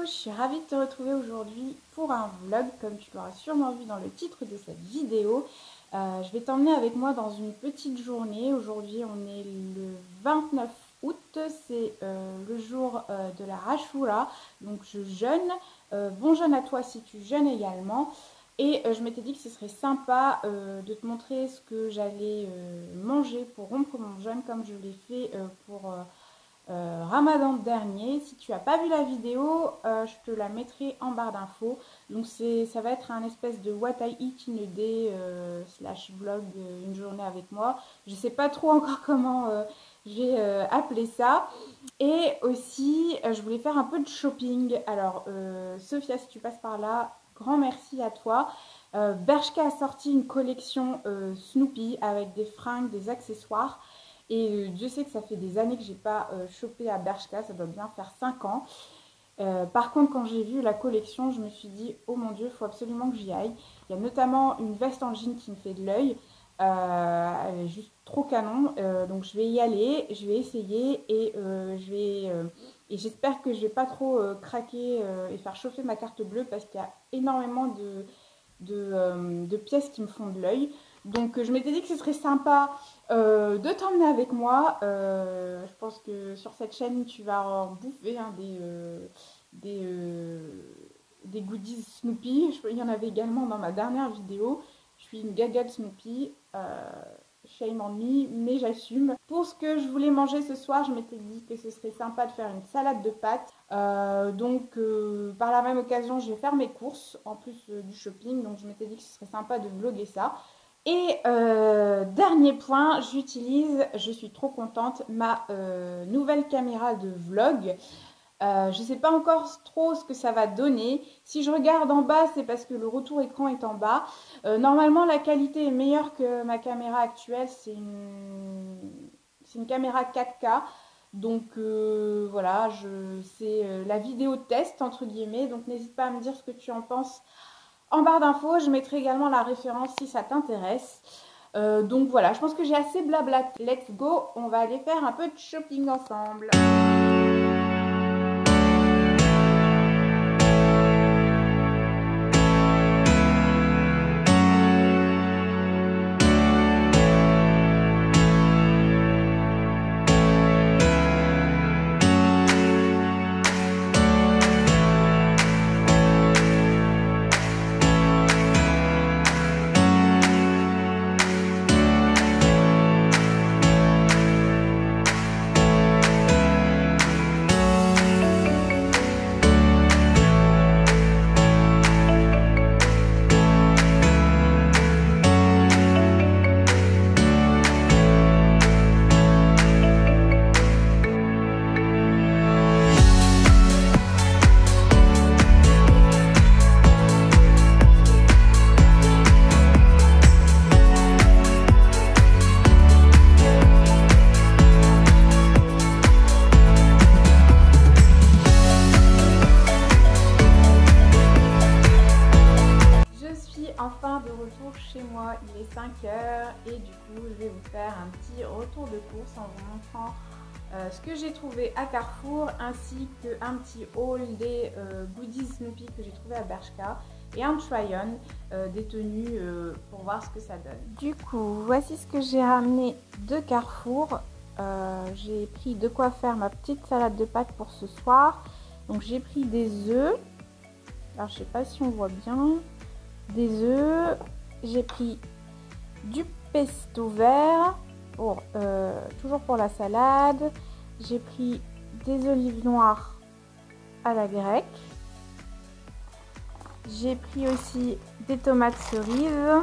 je suis ravie de te retrouver aujourd'hui pour un vlog, comme tu l'auras sûrement vu dans le titre de cette vidéo. Je vais t'emmener avec moi dans une petite journée. Aujourd'hui, on est le 29 août, c'est le jour de la Ashura, donc je jeûne. Bon jeûne à toi si tu jeûnes également. Et je m'étais dit que ce serait sympa de te montrer ce que j'allais manger pour rompre mon jeûne, comme je l'ai fait pour Ramadan dernier. Si tu n'as pas vu la vidéo, je te la mettrai en barre d'infos. Donc ça va être un espèce de what I eat in a day slash vlog, une journée avec moi. Je ne sais pas trop encore comment je vais appeler ça. Et aussi, je voulais faire un peu de shopping. Alors, Sophia, si tu passes par là, grand merci à toi. Bershka a sorti une collection Snoopy avec des fringues, des accessoires. Et Dieu sait que ça fait des années que j'ai pas chopé à Bershka, ça doit bien faire 5 ans. Par contre, quand j'ai vu la collection, je me suis dit, oh mon Dieu, il faut absolument que j'y aille. Il y a notamment une veste en jean qui me fait de l'œil. Elle est juste trop canon. Donc je vais y aller, je vais essayer et et j'espère que je vais pas trop craquer et faire chauffer ma carte bleue parce qu'il y a énormément de pièces qui me font de l'œil. Donc je m'étais dit que ce serait sympa de t'emmener avec moi. Je pense que sur cette chaîne tu vas en bouffer hein, des goodies Snoopy. Il y en avait également dans ma dernière vidéo. Je suis une gaga de Snoopy. Shame on me, mais j'assume. Pour ce que je voulais manger ce soir, je m'étais dit que ce serait sympa de faire une salade de pâtes. Par la même occasion, je vais faire mes courses en plus du shopping. Donc je m'étais dit que ce serait sympa de vlogger ça. Et dernier point, je suis trop contente, ma nouvelle caméra de vlog. Je ne sais pas encore trop ce que ça va donner. Si je regarde en bas, c'est parce que le retour écran est en bas. Normalement, la qualité est meilleure que ma caméra actuelle. C'est une caméra 4K. Donc voilà, c'est la vidéo test entre guillemets. Donc n'hésite pas à me dire ce que tu en penses en barre d'infos. Je mettrai également la référence si ça t'intéresse. Donc voilà, je pense que j'ai assez blablaté. Let's go, on va aller faire un peu de shopping ensemble. Enfin de retour chez moi, il est 5 h et du coup je vais vous faire un petit retour de course en vous montrant ce que j'ai trouvé à Carrefour ainsi qu'un petit haul des goodies Snoopy que j'ai trouvé à Bershka et un try-on des tenues pour voir ce que ça donne. Du coup voici ce que j'ai ramené de Carrefour. J'ai pris de quoi faire ma petite salade de pâtes pour ce soir. Donc j'ai pris des œufs, alors je sais pas si on voit bien. Des œufs, j'ai pris du pesto vert, toujours pour la salade, j'ai pris des olives noires à la grecque, j'ai pris aussi des tomates cerises,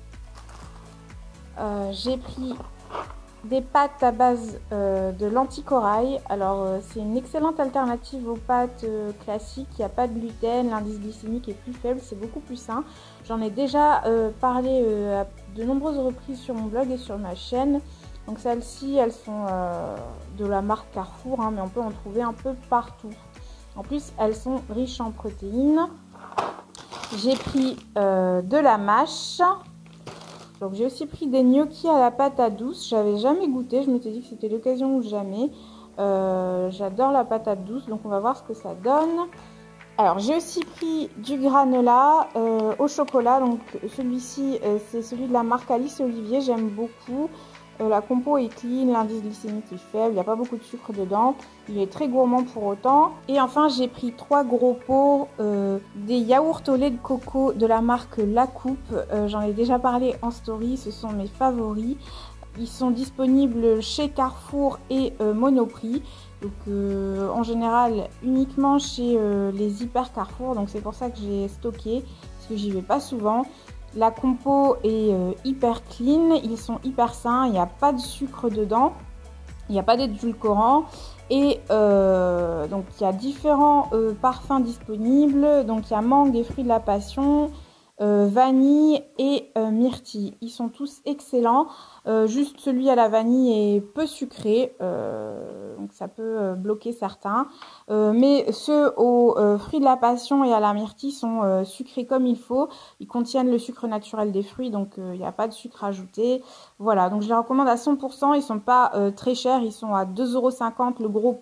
j'ai pris des pâtes à base de lentilles corail. Alors c'est une excellente alternative aux pâtes classiques, il n'y a pas de gluten, l'indice glycémique est plus faible, c'est beaucoup plus sain. J'en ai déjà parlé à de nombreuses reprises sur mon blog et sur ma chaîne. Donc celles-ci, elles sont de la marque Carrefour, hein, mais on peut en trouver un peu partout. En plus, elles sont riches en protéines. J'ai pris de la mâche. Donc j'ai aussi pris des gnocchis à la patate douce. J'avais jamais goûté, je m'étais dit que c'était l'occasion ou jamais. J'adore la patate douce, donc on va voir ce que ça donne. Alors j'ai aussi pris du granola au chocolat, donc celui-ci c'est celui de la marque Alice Olivier, j'aime beaucoup. La compo est clean, l'indice glycémique est faible, il n'y a pas beaucoup de sucre dedans, il est très gourmand pour autant. Et enfin j'ai pris 3 gros pots des yaourts au lait de coco de la marque La Coupe, j'en ai déjà parlé en story, ce sont mes favoris. Ils sont disponibles chez Carrefour et Monoprix. Donc en général uniquement chez les hyper Carrefour. Donc c'est pour ça que j'ai stocké. Parce que j'y vais pas souvent. La compo est hyper clean. Ils sont hyper sains. Il n'y a pas de sucre dedans. Il n'y a pas d'édulcorant. Et donc il y a différents parfums disponibles. Donc il y a mangue et fruits de la passion. Vanille et myrtille. Ils sont tous excellents. Juste celui à la vanille est peu sucré, donc ça peut bloquer certains. Mais ceux aux fruits de la passion et à la myrtille sont sucrés comme il faut. Ils contiennent le sucre naturel des fruits, donc il n'y a pas de sucre ajouté. Voilà, donc je les recommande à 100%. Ils sont pas très chers, ils sont à 2,50 €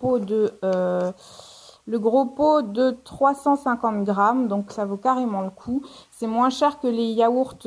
le gros pot de 350 grammes, donc ça vaut carrément le coup. C'est moins cher que les yaourts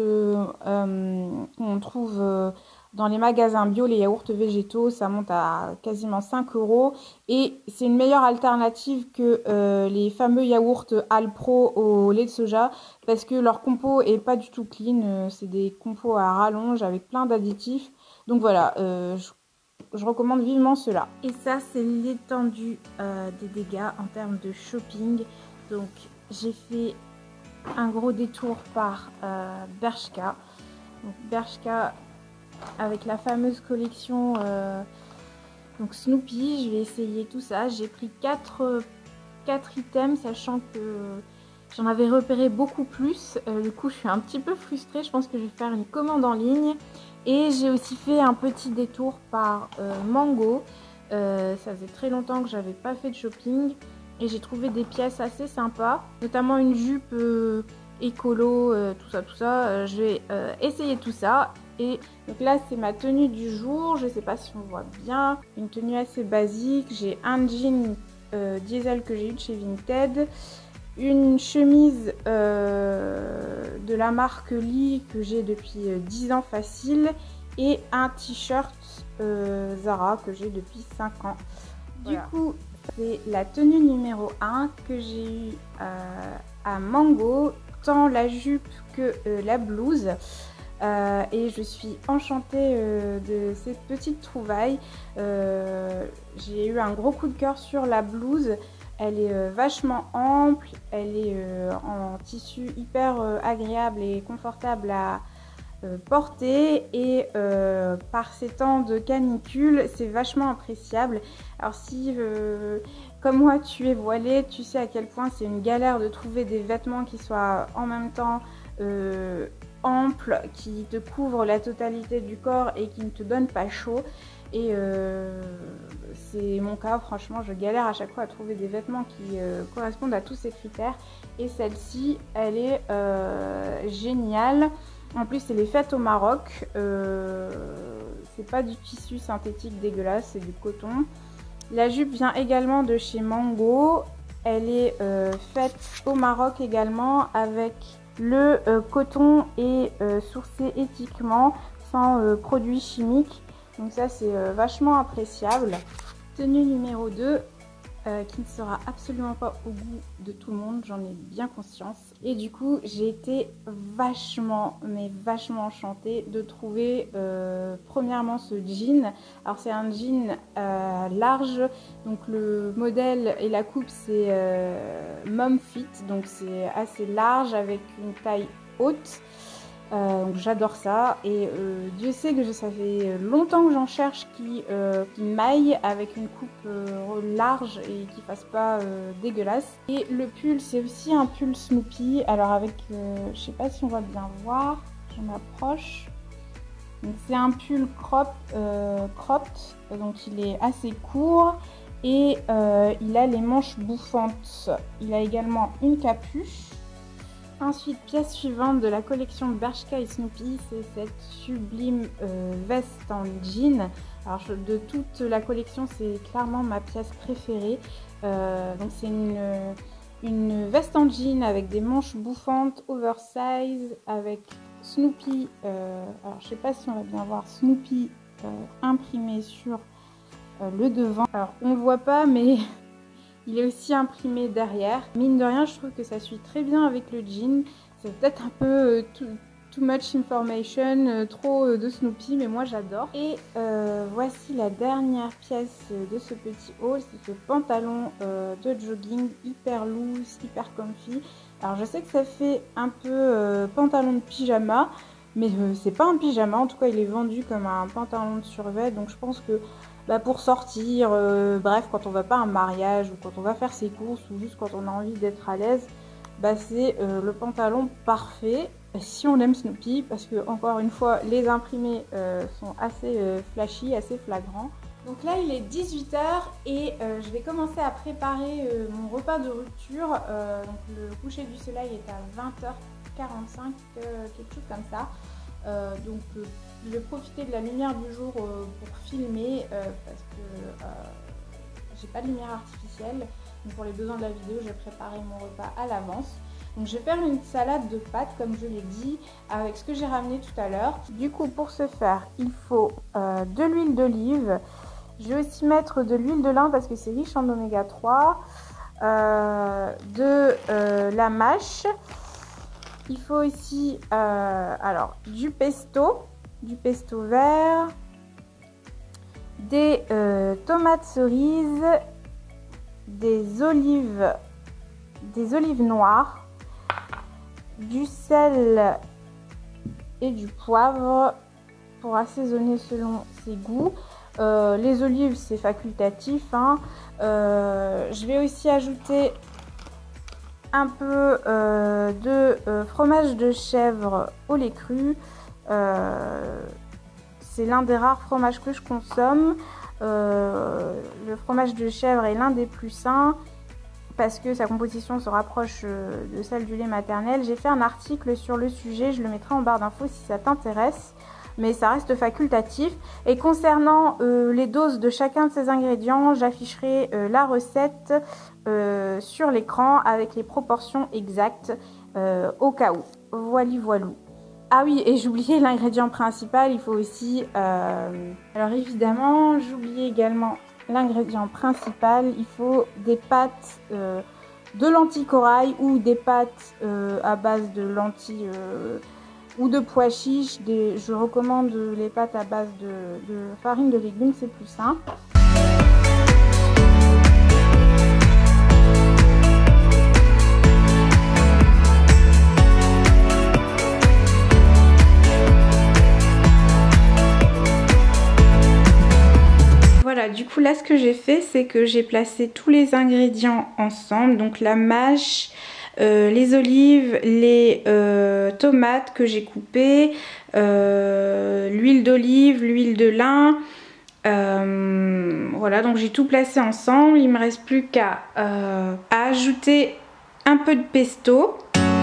qu'on trouve dans les magasins bio, les yaourts végétaux, ça monte à quasiment 5 €. Et c'est une meilleure alternative que les fameux yaourts Alpro au lait de soja, parce que leur compo est pas du tout clean. C'est des compos à rallonge avec plein d'additifs. Donc voilà, je recommande vivement cela. Et ça, c'est l'étendue des dégâts en termes de shopping. Donc, j'ai fait un gros détour par Bershka. Donc, Bershka avec la fameuse collection donc Snoopy. Je vais essayer tout ça. J'ai pris 4 items, sachant que j'en avais repéré beaucoup plus. Du coup, je suis un petit peu frustrée. Je pense que je vais faire une commande en ligne. Et j'ai aussi fait un petit détour par Mango. Ça faisait très longtemps que j'avais pas fait de shopping. Et j'ai trouvé des pièces assez sympas. Notamment une jupe écolo, tout ça. Je vais essayer tout ça. Et donc là, c'est ma tenue du jour. Je sais pas si on voit bien. Une tenue assez basique. J'ai un jean diesel que j'ai eu de chez Vinted. Une chemise de la marque Lee que j'ai depuis 10 ans facile et un t-shirt Zara que j'ai depuis 5 ans. Voilà. Du coup, c'est la tenue numéro 1 que j'ai eue à Mango, tant la jupe que la blouse. Et je suis enchantée de cette petite trouvaille. J'ai eu un gros coup de cœur sur la blouse. Elle est vachement ample, elle est en tissu hyper agréable et confortable à porter. Et par ces temps de canicule, c'est vachement appréciable. Alors si, comme moi, tu es voilée, tu sais à quel point c'est une galère de trouver des vêtements qui soient en même temps amples, qui te couvrent la totalité du corps et qui ne te donnent pas chaud. Et c'est mon cas, franchement, je galère à chaque fois à trouver des vêtements qui correspondent à tous ces critères. Et celle-ci, elle est géniale. En plus, elle est faite au Maroc. C'est pas du tissu synthétique dégueulasse, c'est du coton. La jupe vient également de chez Mango. Elle est faite au Maroc également avec le coton et sourcé éthiquement, sans produits chimiques. Donc ça, c'est vachement appréciable. Tenue numéro 2, qui ne sera absolument pas au goût de tout le monde, j'en ai bien conscience. Et du coup, j'ai été vachement enchantée de trouver premièrement ce jean. Alors c'est un jean large, donc le modèle et la coupe c'est Mom Fit, donc c'est assez large avec une taille haute. Donc j'adore ça et Dieu sait que ça fait longtemps que j'en cherche qui maille avec une coupe large et qui fasse pas dégueulasse. Et le pull, c'est aussi un pull Snoopy, alors avec, je sais pas si on va bien voir, j'en approche. Donc c'est un pull cropped, donc il est assez court et il a les manches bouffantes. Il a également une capuche. Ensuite, pièce suivante de la collection Bershka et Snoopy, c'est cette sublime veste en jean. Alors de toute la collection, c'est clairement ma pièce préférée. Donc c'est une veste en jean avec des manches bouffantes, oversize, avec Snoopy. Alors je sais pas si on va bien voir Snoopy imprimé sur le devant. Alors on le voit pas, mais il est aussi imprimé derrière. Mine de rien, je trouve que ça suit très bien avec le jean. C'est peut-être un peu too much information, trop de Snoopy, mais moi j'adore. Et voici la dernière pièce de ce petit haul, c'est ce pantalon de jogging hyper loose, hyper comfy. Alors je sais que ça fait un peu pantalon de pyjama, mais c'est pas un pyjama, en tout cas il est vendu comme un pantalon de survêt, donc je pense que pour sortir, bref, quand on va pas à un mariage ou quand on va faire ses courses ou juste quand on a envie d'être à l'aise, c'est le pantalon parfait si on aime Snoopy, parce que encore une fois les imprimés sont assez flashy, assez flagrants. Donc là il est 18 h et je vais commencer à préparer mon repas de rupture. Donc le coucher du soleil est à 20h45, quelque chose comme ça. Donc je vais profiter de la lumière du jour pour filmer parce que j'ai pas de lumière artificielle. Donc pour les besoins de la vidéo, j'ai préparé mon repas à l'avance. Donc je vais faire une salade de pâtes comme je l'ai dit avec ce que j'ai ramené tout à l'heure. Du coup pour ce faire, il faut de l'huile d'olive. Je vais aussi mettre de l'huile de lin parce que c'est riche en oméga 3. De la mâche. Il faut aussi alors du pesto vert, des tomates cerises, des olives noires, du sel et du poivre pour assaisonner selon ses goûts. Les olives c'est facultatif, hein. Je vais aussi ajouter un peu de fromage de chèvre au lait cru. C'est l'un des rares fromages que je consomme. Le fromage de chèvre est l'un des plus sains parce que sa composition se rapproche de celle du lait maternel. J'ai fait un article sur le sujet, je le mettrai en barre d'infos si ça t'intéresse, mais ça reste facultatif. Et concernant les doses de chacun de ces ingrédients, j'afficherai la recette sur l'écran avec les proportions exactes au cas où. Voilou. Ah oui, et j'oubliais l'ingrédient principal, il faut aussi... alors évidemment, j'oubliais également l'ingrédient principal, il faut des pâtes de lentilles corail ou des pâtes à base de lentilles ou de pois chiches. Je recommande les pâtes à base de farine de légumes, c'est plus simple. Voilà, du coup là ce que j'ai fait, c'est que j'ai placé tous les ingrédients ensemble, donc la mâche, les olives, les tomates que j'ai coupées, l'huile d'olive, l'huile de lin, voilà, donc j'ai tout placé ensemble. Il me reste plus qu'à ajouter un peu de pesto.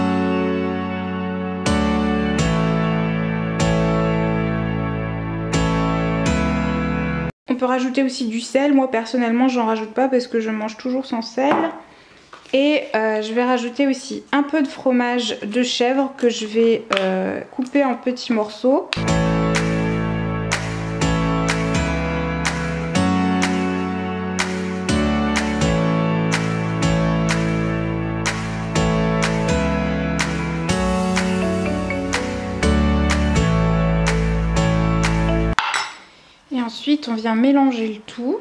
On peut rajouter aussi du sel. Moi personnellement j'en rajoute pas parce que je mange toujours sans sel. Et je vais rajouter aussi un peu de fromage de chèvre que je vais couper en petits morceaux. Et ensuite on vient mélanger le tout.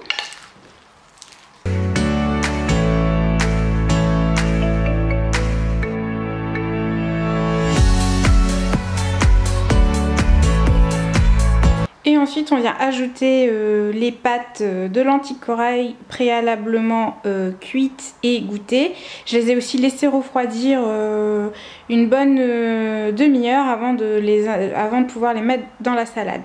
Et ensuite on vient ajouter les pâtes de lentilles corail préalablement cuites et goûtées. Je les ai aussi laissées refroidir une bonne demi-heure avant de pouvoir les mettre dans la salade.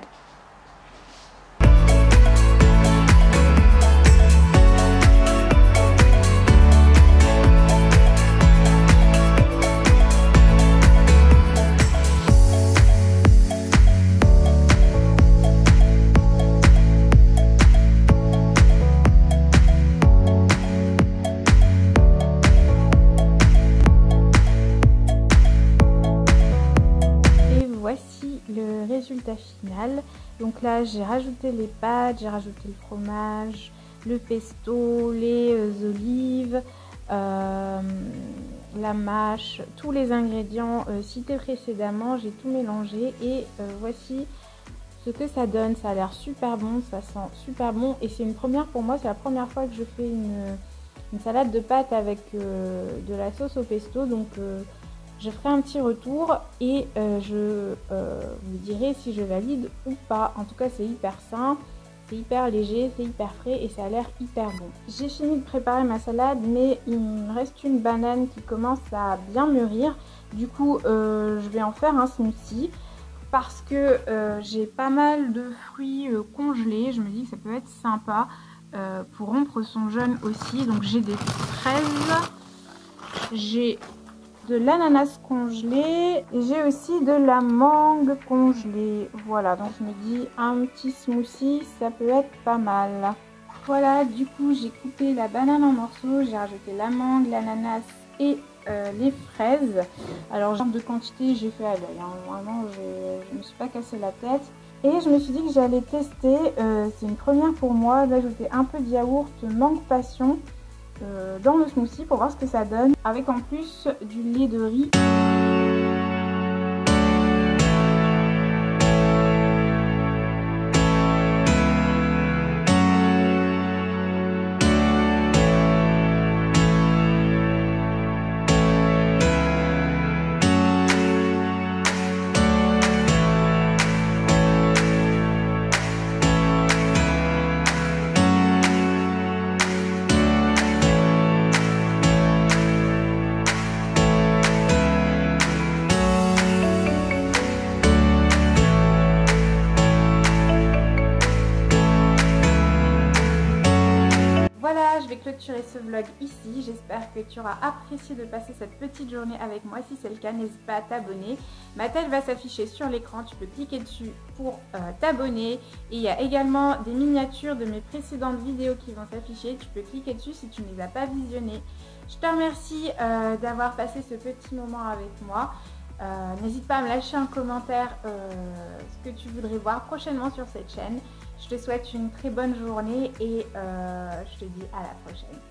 le résultat final. Donc là j'ai rajouté les pâtes, j'ai rajouté le fromage, le pesto, les olives, la mâche, tous les ingrédients cités précédemment, j'ai tout mélangé et voici ce que ça donne. Ça a l'air super bon, ça sent super bon et c'est une première pour moi, c'est la première fois que je fais une salade de pâtes avec de la sauce au pesto, donc je ferai un petit retour et je vous dirai si je valide ou pas. En tout cas c'est hyper sain, c'est hyper léger, c'est hyper frais et ça a l'air hyper bon. J'ai fini de préparer ma salade mais il me reste une banane qui commence à bien mûrir. Du coup je vais en faire un smoothie parce que j'ai pas mal de fruits congelés. Je me dis que ça peut être sympa pour rompre son jeûne aussi. Donc j'ai des fraises, j'ai de l'ananas congelé et j'ai aussi de la mangue congelée. Voilà, donc je me dis un petit smoothie, ça peut être pas mal. Voilà, du coup j'ai coupé la banane en morceaux, j'ai rajouté la mangue, l'ananas et les fraises. Alors genre de quantité j'ai fait à l'œil, hein. Vraiment je me suis pas cassé la tête. Et je me suis dit que j'allais tester, c'est une première pour moi, d'ajouter un peu de yaourt mangue passion dans le smoothie pour voir ce que ça donne, avec en plus du lait de riz. Voilà, je vais clôturer ce vlog ici. J'espère que tu auras apprécié de passer cette petite journée avec moi. Si c'est le cas, n'hésite pas à t'abonner. Ma tête va s'afficher sur l'écran. Tu peux cliquer dessus pour t'abonner. Et il y a également des miniatures de mes précédentes vidéos qui vont s'afficher. Tu peux cliquer dessus si tu ne les as pas visionnées. Je te remercie d'avoir passé ce petit moment avec moi. N'hésite pas à me lâcher un commentaire ce que tu voudrais voir prochainement sur cette chaîne. Je te souhaite une très bonne journée et je te dis à la prochaine.